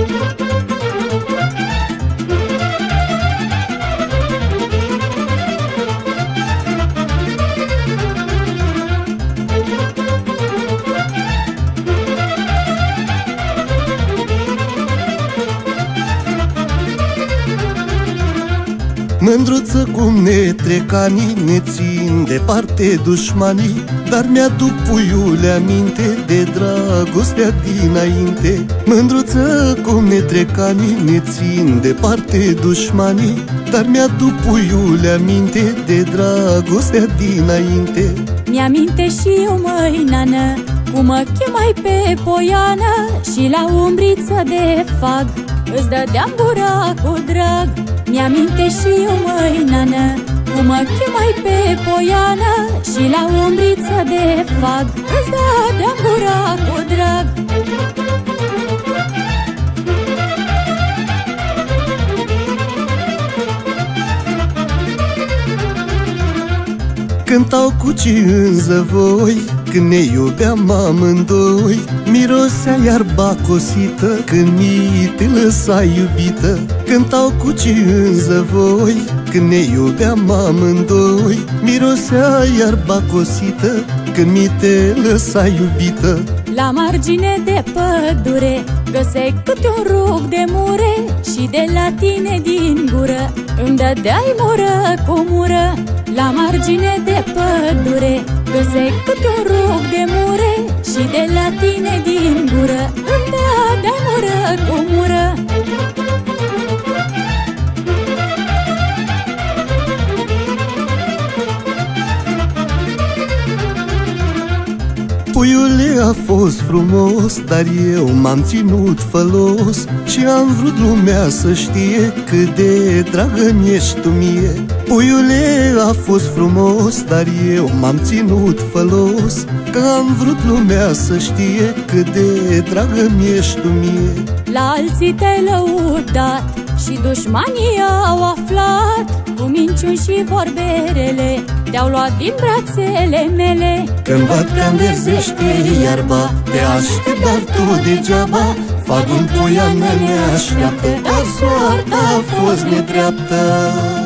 Mândruță cum ne trec anii, ne țin departe dușmanii, dar mi-aduc, puiule, aminte de dragostea dinainte. Mândruță cum ne trec anii, ne țin departe dușmanii, dar mi-aduc, puiule, aminte de dragostea dinainte. Mi-aminte și eu, măi, nană, cum mă chemai pe poiană și la umbriță de fag îți dădeam gura cu drag. Mi-aminte și eu, măi, nană, cum mă chemai pe poiană și la umbriță de fag îți dădeam gura cu drag. Cântau cucii în zăvoi când ne iubeam amândoi, mirosea iarba cosită când mi te lăsa iubită. Cântau cucii în zăvoi când ne iubeam amândoi, mirosea iarba cosită când mi te lăsa iubită. La margine de pădure găseai câte un rug de mure și de la tine din gură îmi dădeai mură cu mură. La margine de pădure găseai câte un rug de mure și de la tine din gură îmi dădeai mură cu mură. Puiule, a fost frumos, dar eu m-am ținut fălos și am vrut lumea să știe cât de dragă mi-ești tu mie. Puiule, a fost frumos, dar eu m-am ținut fălos, că am vrut lumea să știe cât de dragă mi-ești tu mie. La alții te-ai lăudat și dușmanii au aflat, cu minciuni și vorberele te-au luat din brațele mele. Când văd că înverzește iarba, te aștept, dar tu degeaba, fac un poiană ne așteaptă, dar soarta a fost nedreaptă.